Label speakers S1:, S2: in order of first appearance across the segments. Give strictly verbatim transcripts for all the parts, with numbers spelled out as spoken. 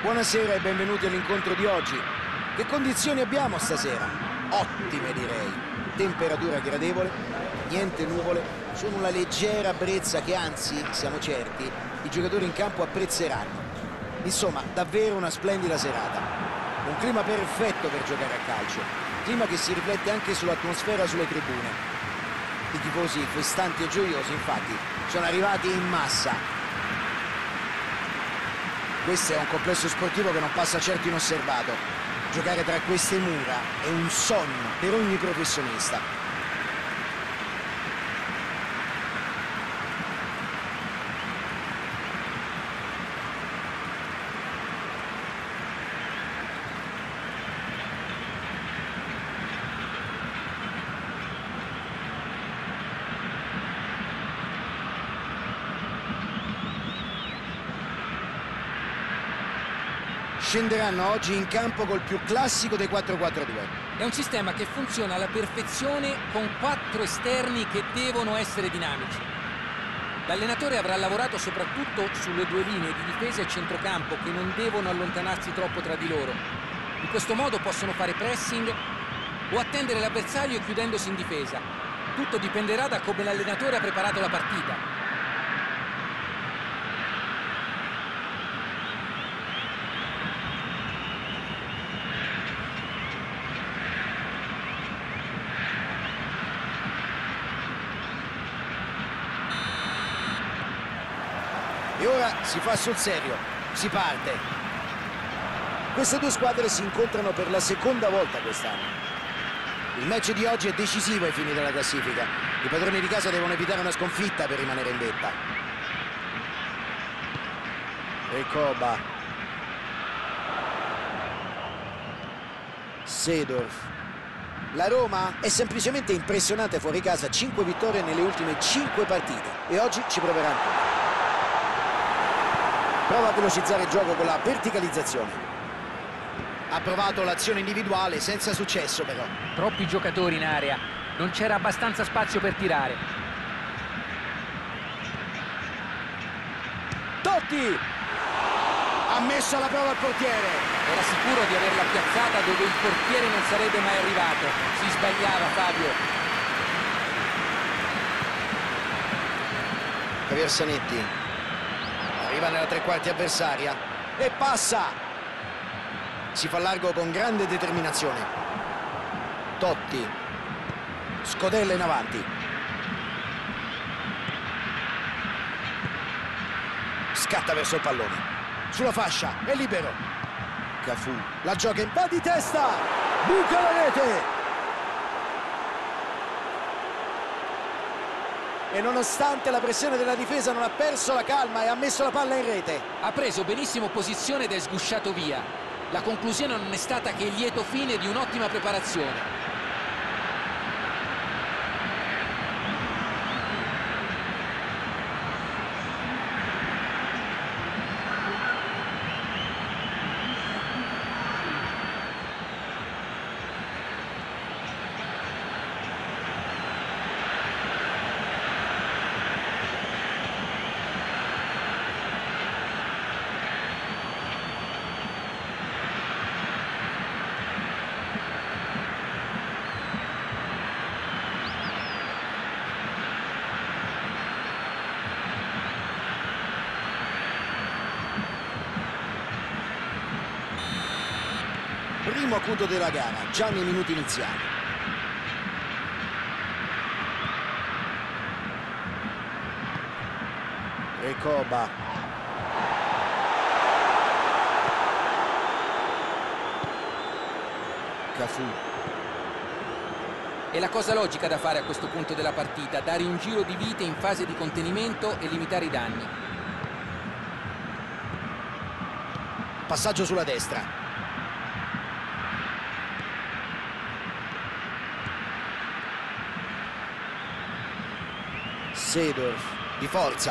S1: Buonasera e benvenuti all'incontro di oggi. Che condizioni abbiamo stasera? Ottime, direi. Temperatura gradevole, niente nuvole, solo una leggera brezza che anzi, siamo certi, i giocatori in campo apprezzeranno. Insomma, davvero una splendida serata. Un clima perfetto per giocare a calcio, clima che si riflette anche sull'atmosfera sulle tribune. I tifosi festanti e gioiosi, infatti, sono arrivati in massa. Questo è un complesso sportivo che non passa certo inosservato. Giocare tra queste mura è un sogno per ogni professionista. Scenderanno oggi in campo col più classico dei quattro quattro due.
S2: È un sistema che funziona alla perfezione con quattro esterni che devono essere dinamici. L'allenatore avrà lavorato soprattutto sulle due linee di difesa e centrocampo che non devono allontanarsi troppo tra di loro. In questo modo possono fare pressing o attendere l'avversario chiudendosi in difesa. Tutto dipenderà da come l'allenatore ha preparato la partita.
S1: E ora si fa sul serio, si parte. Queste due squadre si incontrano per la seconda volta quest'anno. Il match di oggi è decisivo ai fini della classifica. I padroni di casa devono evitare una sconfitta per rimanere in vetta. Recoba. Seedorf. La Roma è semplicemente impressionante fuori casa, cinque vittorie nelle ultime cinque partite e oggi ci proverà ancora. Prova a velocizzare il gioco con la verticalizzazione. Ha provato l'azione individuale senza successo però.
S2: Troppi giocatori in area, non c'era abbastanza spazio per tirare.
S1: Totti! Ha messo alla prova il portiere.
S2: Era sicuro di averla piazzata dove il portiere non sarebbe mai arrivato. Si sbagliava Fabio.
S1: Javier Zanetti. Arriva nella tre quarti avversaria e passa. Si fa largo con grande determinazione. Totti. Scodella in avanti. Scatta verso il pallone. Sulla fascia, è libero. Cafù. La gioca in pa' di testa. Buca la rete. E nonostante la pressione della difesa non ha perso la calma e ha messo la palla in rete.
S2: Ha preso benissimo posizione ed è sgusciato via. La conclusione non è stata che il lieto fine di un'ottima preparazione.
S1: Primo acuto della gara, già nei minuti iniziali. Recoba. Cafù.
S2: È la cosa logica da fare a questo punto della partita, dare un giro di vite in fase di contenimento e limitare i danni.
S1: Passaggio sulla destra. Seedorf di forza.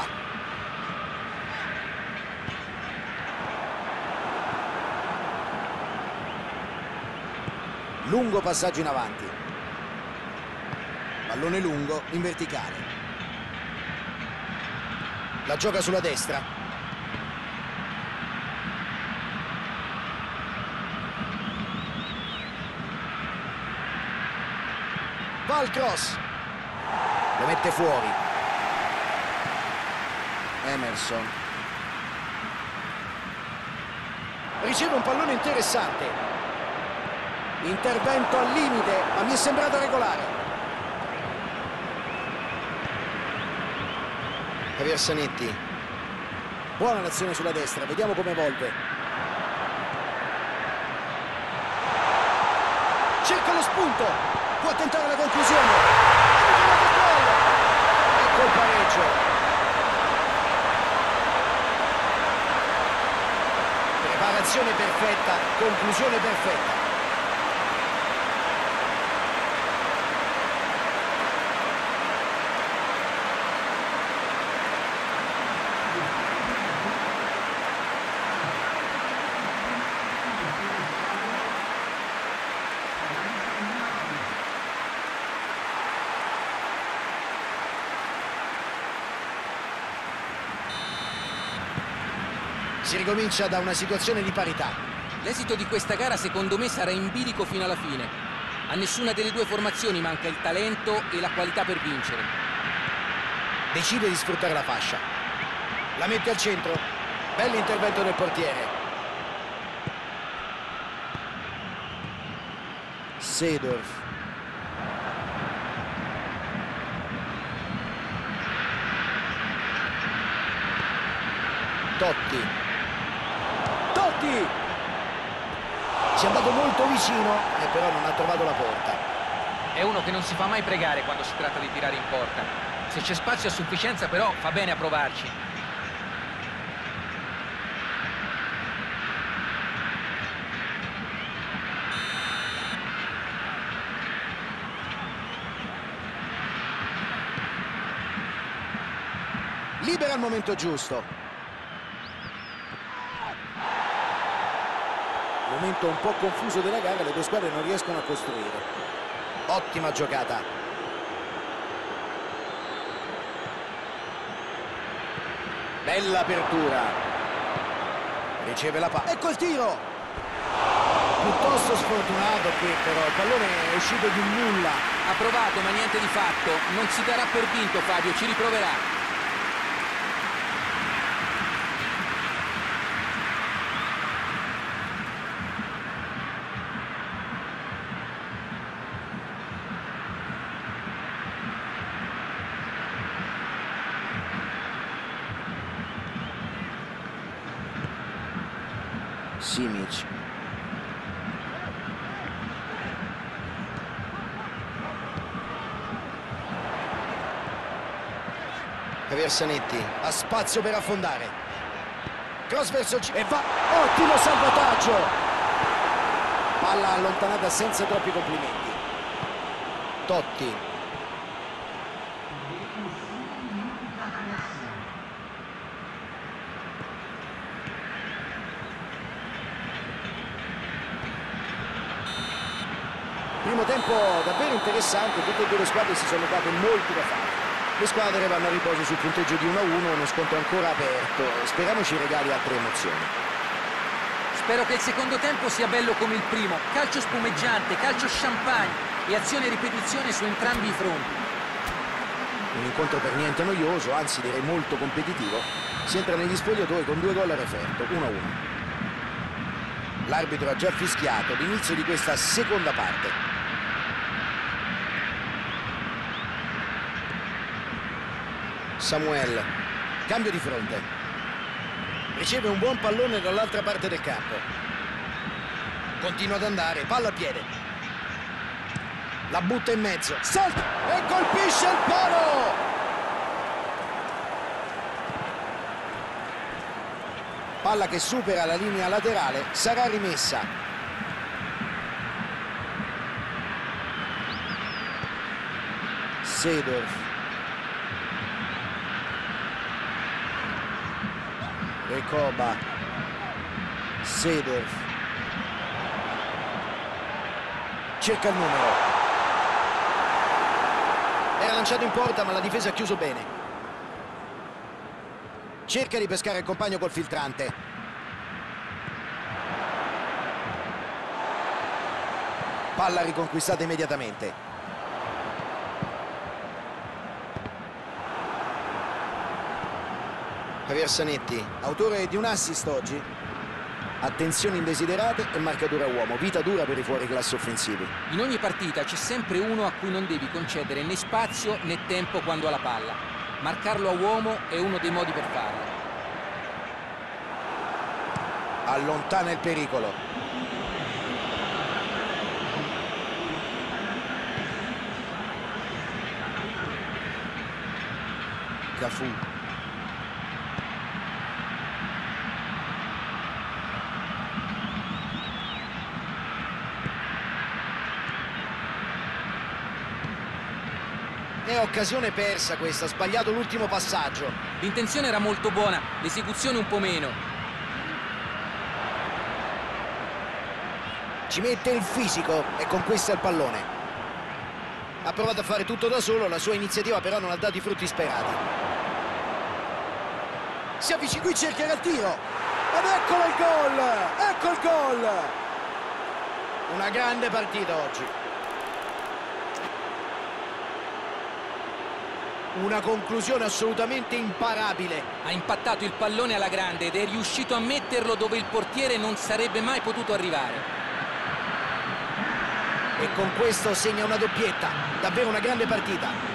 S1: Lungo passaggio in avanti. Pallone lungo in verticale. La gioca sulla destra. Va al cross. Lo mette fuori. Emerson. Riceve un pallone interessante. Intervento al limite, ma mi è sembrato regolare. Javier Zanetti. Buona l'azione sulla destra, vediamo come evolve. Cerca lo spunto, può tentare la conclusione. Ecco il pareggio. Preparazione perfetta, conclusione perfetta. Si ricomincia da una situazione di parità.
S2: L'esito di questa gara secondo me sarà in bilico fino alla fine. A nessuna delle due formazioni manca il talento e la qualità per vincere.
S1: Decide di sfruttare la fascia. La mette al centro. Bell'intervento del portiere. Seedorf. Totti. Totti! Ci è andato molto vicino e però non ha trovato la porta.
S2: È uno che non si fa mai pregare quando si tratta di tirare in porta. Se c'è spazio a sufficienza però fa bene a provarci.
S1: Libera al momento giusto. Momento un po' confuso della gara, le due squadre non riescono a costruire. Ottima giocata. Bella apertura. Riceve la palla. Ecco il tiro. Piuttosto sfortunato qui, però il pallone è uscito di nulla.
S2: Ha provato ma niente di fatto. Non si darà per vinto Fabio, ci riproverà.
S1: Simic. Javier Zanetti ha spazio per affondare. Cross verso C e va. Ottimo salvataggio. Palla allontanata senza troppi complimenti. Totti. Primo tempo davvero interessante, tutte e due le squadre si sono date molto da fare. Le squadre vanno a riposo sul punteggio di uno a uno, uno scontro ancora aperto. Speriamo ci regali altre emozioni.
S2: Spero che il secondo tempo sia bello come il primo. Calcio spumeggiante, calcio champagne e azione e ripetizione su entrambi i fronti.
S1: Un incontro per niente noioso, anzi direi molto competitivo. Si entra negli spogliatoi con due gol a referto, uno a uno. L'arbitro ha già fischiato l'inizio di questa seconda parte. Samuel, cambio di fronte. Riceve un buon pallone dall'altra parte del campo. Continua ad andare, palla a piede. La butta in mezzo, salta e colpisce il palo! Palla che supera la linea laterale, sarà rimessa. Seedorf. Recoba. Seedorf. Cerca il numero. Era lanciato in porta ma la difesa ha chiuso bene. Cerca di pescare il compagno col filtrante. Palla riconquistata immediatamente. Javier Zanetti, autore di un assist oggi. Attenzioni indesiderate e marcatura a uomo, vita dura per i fuoriclasse offensivi.
S2: In ogni partita c'è sempre uno a cui non devi concedere né spazio né tempo quando ha la palla. Marcarlo a uomo è uno dei modi per farlo.
S1: Allontana il pericolo. Cafu. È occasione persa questa, ha sbagliato l'ultimo passaggio.
S2: L'intenzione era molto buona, l'esecuzione un po' meno.
S1: Ci mette il fisico e conquista il pallone. Ha provato a fare tutto da solo, la sua iniziativa però non ha dato i frutti sperati. Si avvicina, qui cercherà il tiro. Ed eccolo il gol! Ecco il gol! Una grande partita oggi. Una conclusione assolutamente imparabile.
S2: Ha impattato il pallone alla grande ed è riuscito a metterlo dove il portiere non sarebbe mai potuto arrivare.
S1: E con questo segna una doppietta. Davvero una grande partita.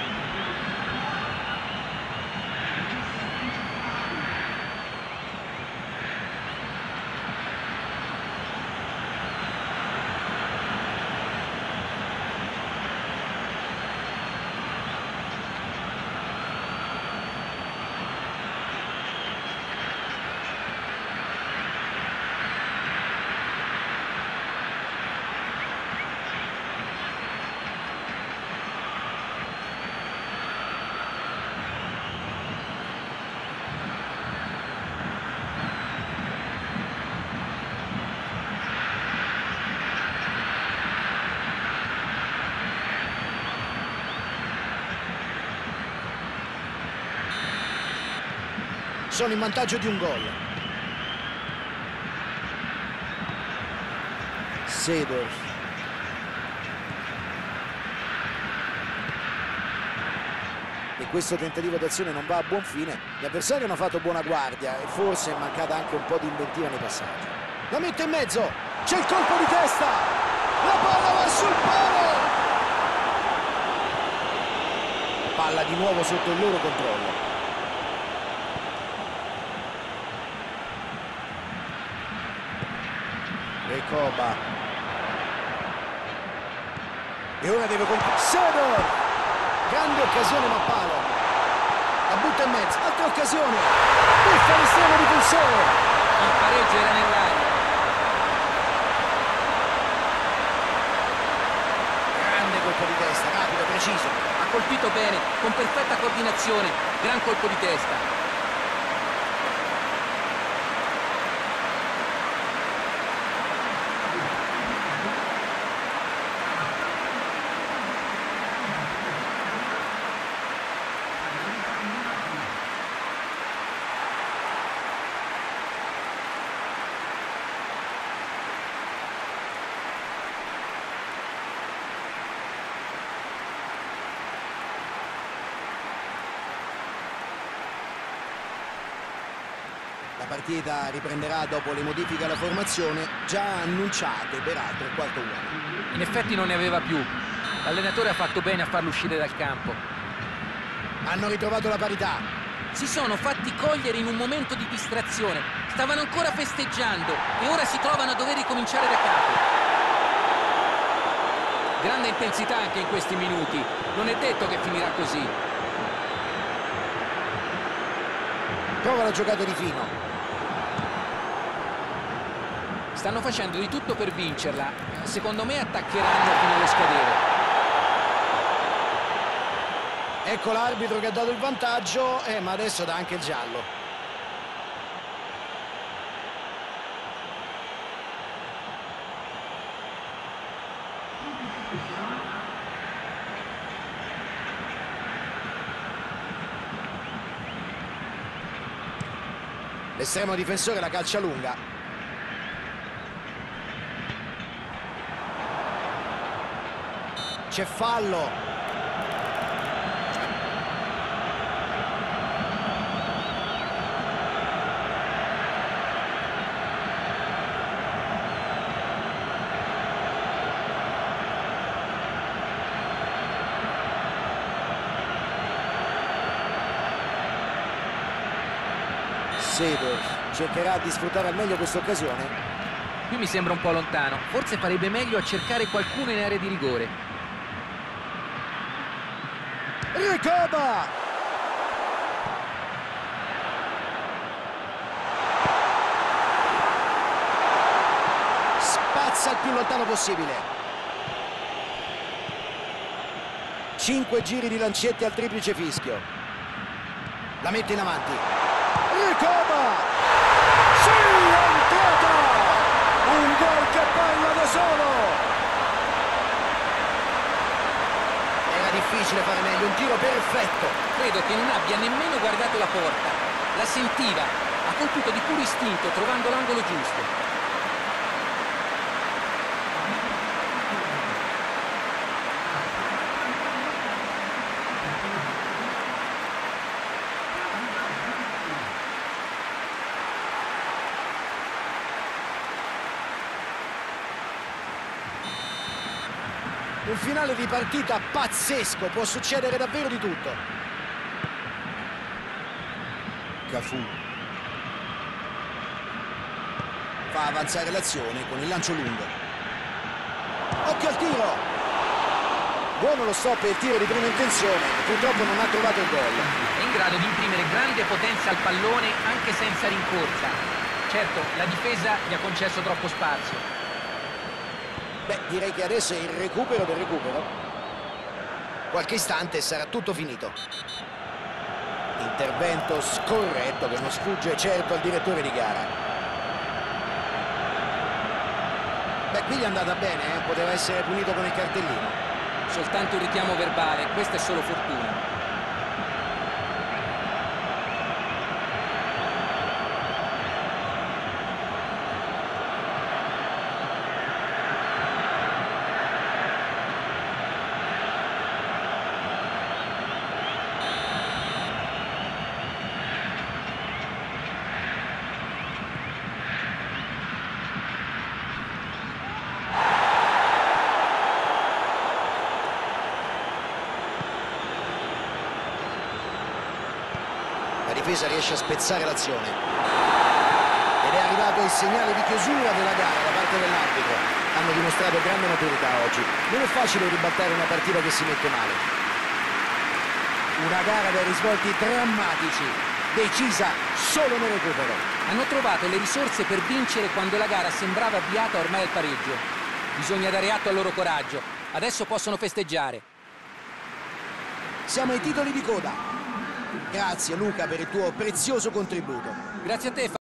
S1: Sono in vantaggio di un gol. Seedorf. E questo tentativo d'azione non va a buon fine. Gli avversari hanno fatto buona guardia e forse è mancata anche un po' di inventiva nei passaggi. La mette in mezzo. C'è il colpo di testa. La palla va sul palo. Palla di nuovo sotto il loro controllo. Recoba. E ora deve compiere Sedor. Grande occasione ma palo. La butta in mezzo. Altra occasione. Buffa l'estremo difensore.
S2: Il pareggio era nell'aria.
S1: Grande colpo di testa, rapido, preciso.
S2: Ha colpito bene, con perfetta coordinazione. Gran colpo di testa.
S1: La partita riprenderà dopo le modifiche alla formazione, già annunciate peraltro il quarto uomo.
S2: In effetti non ne aveva più. L'allenatore ha fatto bene a farlo uscire dal campo.
S1: Hanno ritrovato la parità.
S2: Si sono fatti cogliere in un momento di distrazione. Stavano ancora festeggiando e ora si trovano a dover ricominciare da capo. Grande intensità anche in questi minuti. Non è detto che finirà così.
S1: Prova la giocata di Fino.
S2: Stanno facendo di tutto per vincerla. Secondo me attaccheranno fino allo scadere.
S1: Ecco l'arbitro che ha dato il vantaggio, eh, ma adesso dà anche il giallo. L'estremo difensore la calcia lunga. C'è fallo. Seedorf cercherà di sfruttare al meglio questa occasione.
S2: Qui mi sembra un po' lontano, forse farebbe meglio a cercare qualcuno in area di rigore.
S1: Recoba! Spazza il più lontano possibile. Cinque giri di lancetti al triplice fischio. La mette in avanti. Recoba! Sì, è entrata! Un gol che parla da solo! Era difficile fare meglio, un tiro perfetto.
S2: Credo che non abbia nemmeno guardato la porta. La sentiva, ha colpito di puro istinto, trovando l'angolo giusto.
S1: Un finale di partita pazzesco, può succedere davvero di tutto. Cafù fa avanzare l'azione con il lancio lungo. Occhio al tiro! Buono lo stop e il tiro di prima intenzione, purtroppo non ha trovato il gol.
S2: È in grado di imprimere grande potenza al pallone anche senza rincorsa. Certo, la difesa gli ha concesso troppo spazio.
S1: Beh, direi che adesso è il recupero del recupero. Qualche istante sarà tutto finito. Intervento scorretto che non sfugge certo al direttore di gara. Beh, qui gli è andata bene, eh? Poteva essere punito con il cartellino.
S2: Soltanto un richiamo verbale, questa è solo fortuna.
S1: La difesa riesce a spezzare l'azione. Ed è arrivato il segnale di chiusura della gara da parte dell'arbitro. Hanno dimostrato grande maturità oggi. Non è facile ribaltare una partita che si mette male. Una gara dai risvolti drammatici, decisa solo nel recupero.
S2: Hanno trovato le risorse per vincere quando la gara sembrava avviata ormai al pareggio. Bisogna dare atto al loro coraggio. Adesso possono festeggiare.
S1: Siamo ai titoli di coda. Grazie Luca per il tuo prezioso contributo.
S2: Grazie a te.